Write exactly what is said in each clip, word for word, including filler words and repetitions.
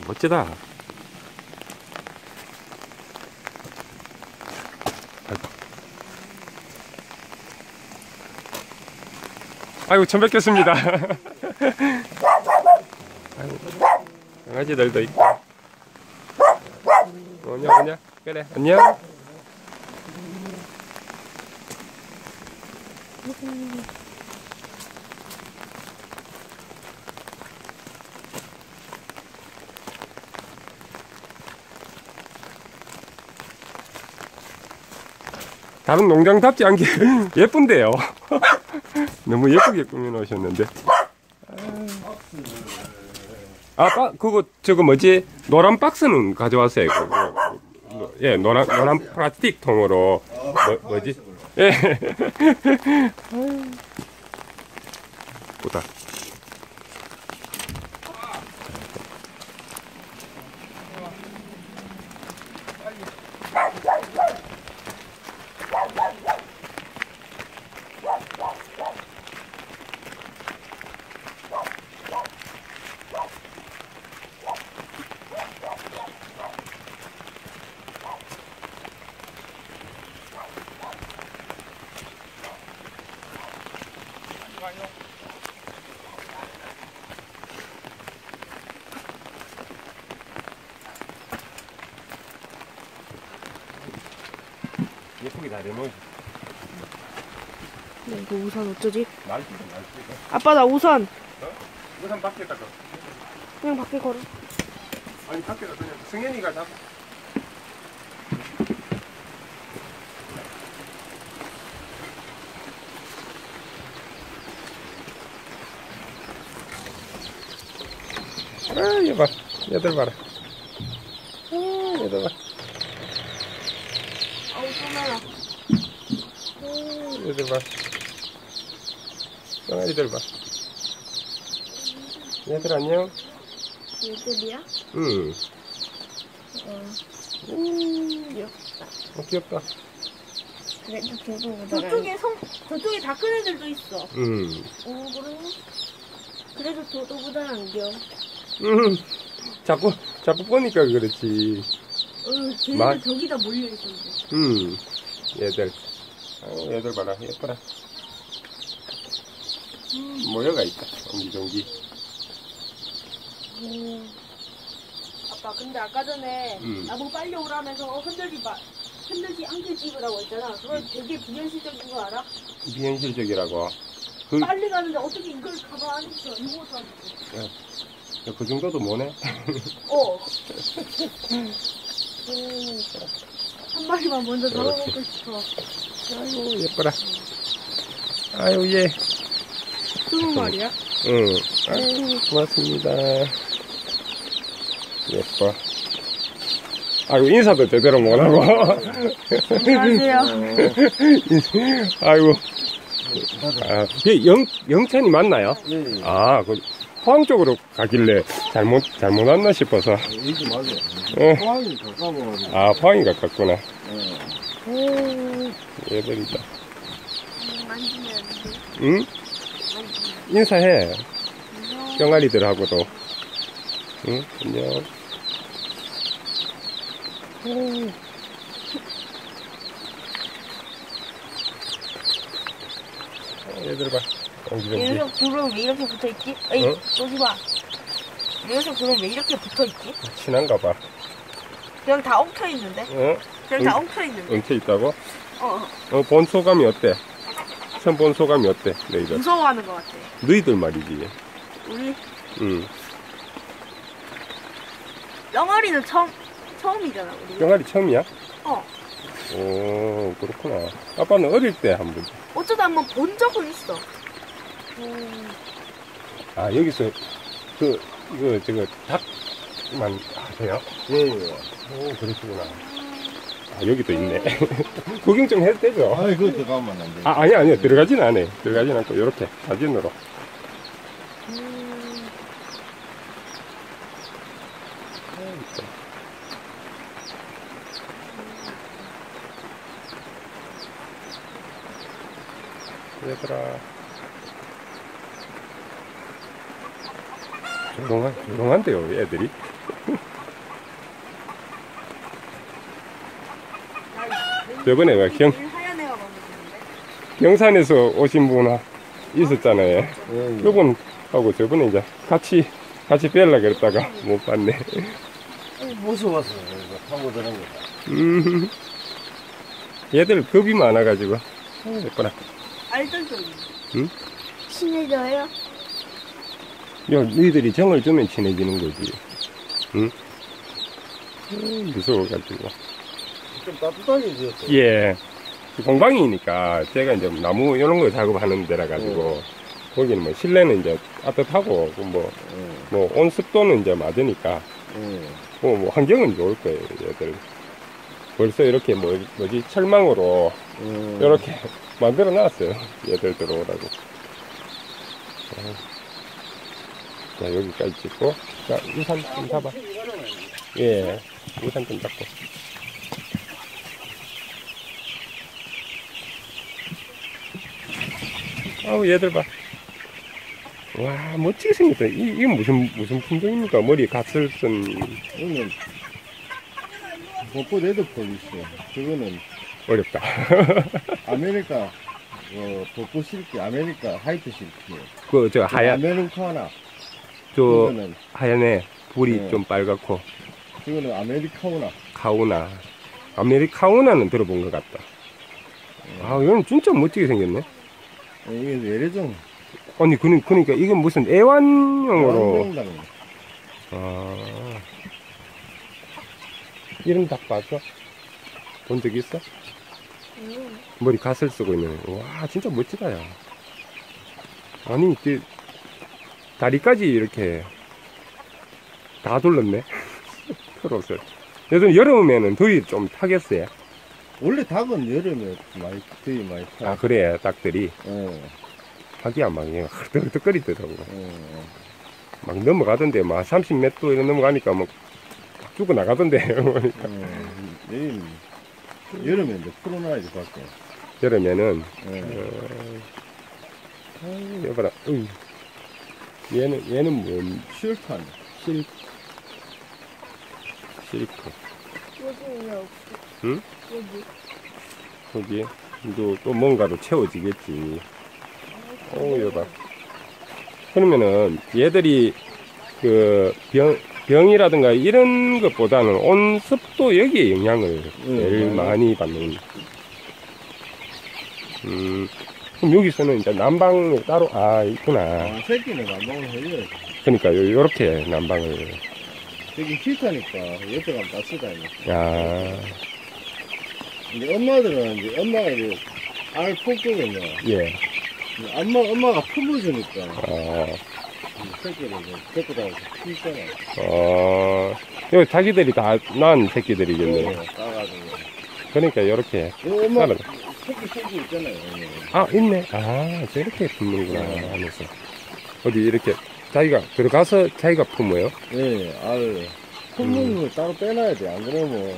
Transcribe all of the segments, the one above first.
멋지다. 아이고, 처음 뵙겠습니다. 아이고, 강아지들도 있고. 오냐, 오냐. 그래, 안녕. 다른 농장답지 않게 예쁜데요. 너무 예쁘게 꾸며 놓으셨는데. 아, 빠, 그거, 저거 뭐지? 노란 박스는 가져왔어요. 그거. 예, 노란, 노란 플라스틱 통으로. 뭐, 뭐지? 예. 보다. 예쁘게 다 내놓으시. 네, 이거 우산 어쩌지? 날씨가 날씨가. 아빠 나 우산. 어? 우산 밖에다가. 그냥 밖에 걸어. 아니 밖에다 그냥 승현이가 잡. 아, 얘 봐. 얘들 봐라. 아, 얘들 봐. 아우, 소매라. 아, 얘들 봐. 강아지들 봐. 얘들 안녕? 얘들이야? 응. 어. 음, 귀엽다. 어, 귀엽다. 그래도 저거 저쪽에 성, 저쪽에 다 큰 애들도 있어. 응. 어, 그래? 그래도 도도보다는 안 귀여워. 응. 자꾸, 자꾸 보니까 그렇지. 응, 쟤네들 말- 저기다 몰려있던데. 응. 얘들. 아유, 얘들 봐라. 예뻐라. 음, 모여가 있다. 옹기종기. 음. 아빠, 근데 아까 전에 음. 나보고 빨리 오라면서 어, 흔들지 마. 흔들지 않게 찍으라고 했잖아. 그건 되게 비현실적인 거 알아? 비현실적이라고. 그, 빨리 가는데 어떻게 이걸 가만 안 있어. 이거도 안 있어. 야, 그 정도도 뭐네? 어. 한 마리만 먼저 잡아먹고 싶어. 아이고, 예뻐라. 아유, 얘. 스무 마리야? 응. 아유, 고맙습니다. 예뻐. 아이고, 인사도 제대로 못하고. 안녕하세요. 아이고. 아, 이게 영, 영천이 맞나요? 예, 예. 아, 그, 포항 쪽으로 가길래 잘못, 잘못 왔나 싶어서. 이게 맞아요. 어. 포항이 가까워. 아, 포항이 가깝구나. 예. 오, 얘들이다. 만지면 안 돼. 응? 인사해. 병아리들하고도. 응? 안녕. 오. 얘들 봐. 옹기종기. 이 녀석 둘은 왜 이렇게 붙어있지? 에이, 어? 쏘지 마. 이 녀석 둘은 왜 이렇게 붙어있지? 친한가 봐. 그냥 다 엉켜있는데? 어? 그냥 다 엉켜있는데? 엉켜 있다고? 어, 어, 본 소감이 어때? 처음 본 소감이 어때? 너희들? 무서워하는 것 같아. 너희들 말이지. 우리 응. 병아리는 처음, 처음이잖아, 우리. 병아리 처음이야? 어. 오, 그렇구나. 아빠는 어릴 때 한 번. 어쩌다 한번 본 적은 있어. 아, 여기서, 그, 이거, 저거, 닭만 하세요? 예, 예. 오, 그러시구나. 아, 여기도 있네. 구경 좀 해도 되죠? 아이, 그거 들어가면 안 돼. 아, 아니, 아니요. 들어가진 않아요. 들어가진 않고, 요렇게, 사진으로. 얘들아. 조용한, 조용한데요, 애들이. 저번에 왜 경, 제일 하얀 애가 마음에 드는데. 경산에서 오신 분 하- 있었잖아요. 예, 예. 그분하고 저번에 이제 같이, 같이 뵈려고 그랬다가 못 봤네. 무서워서 이거 타고 드는 거다. 음, 얘들 겁이 많아가지고. 아, 예뻐라. 알뜰적이. 응? 친해져요? 야, 너희들이 정을 주면 친해지는 거지. 응? 음, 무서워가지고. 좀 따뜻하게 지었어. 예. 공방이니까 제가 이제 나무 이런 거 작업하는 데라 가지고 거기는 뭐 실내는 이제 따뜻하고 뭐, 예, 뭐 온습도는 이제 맞으니까 예. 뭐, 뭐 환경은 좋을 거예요, 얘들. 벌써 이렇게 뭐, 뭐지, 철망으로 예. 이렇게 만들어 놨어요. 얘들 들어오라고. 어. 자, 여기까지 찍고. 자, 우산 좀 잡아. 예. 우산 좀 잡고. 아우, 얘들 봐. 와, 멋지게 생겼다. 이, 이게 무슨, 무슨 품종입니까? 머리 갓을 쓴, 이거는 버퍼 레드 폴리스. 저거는 어렵다. 아메리카 어, 버퍼 실키, 아메리카 하이트 실키. 그, 저, 하얀, 아메리카나. 저, 저거는 하얀에 불이 네. 좀 빨갛고, 저거는 아메리카우나. 카우나. 아메리카우나는 들어본 것 같다. 아, 이건 진짜 멋지게 생겼네. 예, 이게 외래종. 아니, 그니, 그니까, 이건 무슨 애완용으로. 왕병당. 아. 이런 닭 봤어? 본 적 있어? 응. 머리 갓을 쓰고 있는. 와, 진짜 멋지다, 야. 아니, 그, 다리까지 이렇게 다 둘렀네. 털옷을. 요즘 여름에는 더위 좀 타겠어요. 원래 닭은 여름에 많이, 되게 많이 타. 아, 그래, 닭들이. 예, 닭이야, 막, 그냥 헐떡헐떡거리더라고. 예. 막 넘어가던데, 막 삼십 미터 이런 넘어가니까 막 죽어 나가던데. 그러니까. 음, 내일 여름에 이제 풀어놔야지 밖에. 여름에는, 예. 어, 아유, 여봐라. 으이. 얘는, 얘는 뭐, 슈탄. 실, 실크. 여기 왜 없어? 응? 여기. 거기에 또, 또 뭔가로 채워지겠지. 어, 여봐. 그러면은 얘들이 그 병, 병이라든가 이런 것보다는 온습도 여기에 영향을 응, 제일 응. 많이 받는. 음, 그럼 여기서는 이제 난방이 따로, 아, 있구나. 아, 새끼는 난방을 해줘야지. 그러니까 요, 요렇게 난방을. 여기 히터니까 옆에 가면 따뜻하니까. 야, 이제 엄마들은 이제 엄마가 이제 알 뽑거든요. 예. 엄마, 엄마가 품어주니까 어, 새끼를 이제 데리고 다니면서 키우잖아. 어, 요 자기들이 다 낳은 새끼들이겠네. 따가지고. 그러니까 요렇게. 이 엄마 따라. 새끼 새끼 있잖아요. 오늘. 아, 있네. 아, 저렇게 품는구나 하면서. 어디 이렇게 자기가 들어가서 자기가 품어요? 예, 알. 품는 거 따로 빼놔야 돼. 안 그러면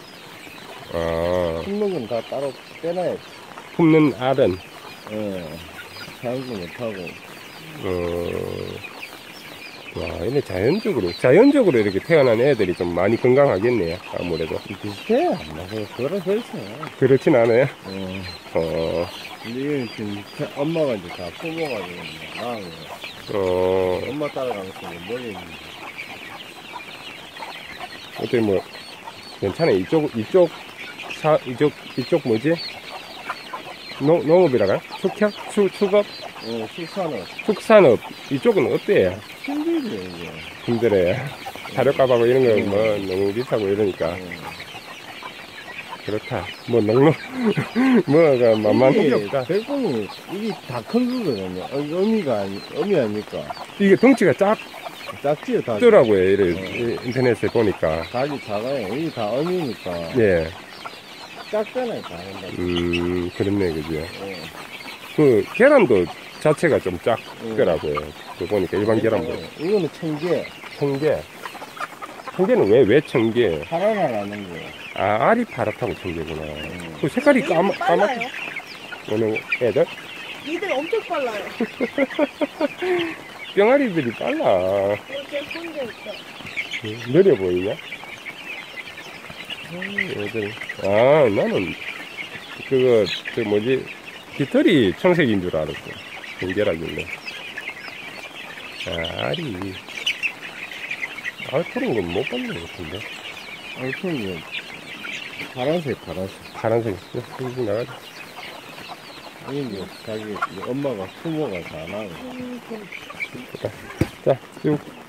아, 품는 건 다 따로 빼놔야 돼. 품는 알은, 예. 사용도 못하고. 어, 와, 이게 자연적으로, 자연적으로 이렇게 태어난 애들이 좀 많이 건강하겠네요. 아무래도. 비슷해. 뭐, 그거랑 별차. 그렇진 않아요. 어. 어, 근데 이건 지금 자- 엄마가 이제 다 뽑아가지고, 아, 어, 엄마 따라가면서 머리, 어떻게 뭐, 괜찮아요. 이쪽, 이쪽, 사, 이쪽, 이쪽 뭐지? 농, 농업이라가? 축협? 추, 축업? 어, 숙사는 축산업. 이쪽은 어때요? 힘들죠, 이제. 힘들어요. 사료값하고 이런 거 뭐 너무 비싸고 이러니까. 어. 그렇다. 뭐 넉넉, 뭐가 만만한 게 없다. 백봉이, 이게 다 큰 거거든요. 어, 이거 어미가 아니, 어미 아닙니까? 이게 덩치가 작지요, 다. 작더라고요. 이를 어. 인터넷에 보니까. 닭이 작아요. 이게 다 어미니까. 예. 작잖아요, 다. 한다. 음, 그렇네, 그죠. 어. 그 계란도 자체가 좀 작더라고요. 그 보니까 일반 계란보다. 이거는 청개. 청개. 청개는 왜, 왜 청개? 파라나 나는 거. 아, 알이 파랗다고 청개구나. 음. 그 색깔이 까마, 얘들 빨라요. 까맣게. 어느 애들? 얘들 엄청 빨라요. 병아리들이 빨라. 이렇게 혼자 있어. 느려 보이냐? 얘들. 아, 나는, 그거, 그 뭐지, 깃털이 청색인 줄 알았어. 연결하길래. 아, 알이. 알 푸른 건 못 봤는 것 같은데. 알프는 파란색, 파란색. 파란색, 여기 나가자. 이게 이제 자기 이제 엄마가 부모가 다 나고. 자, 쭉.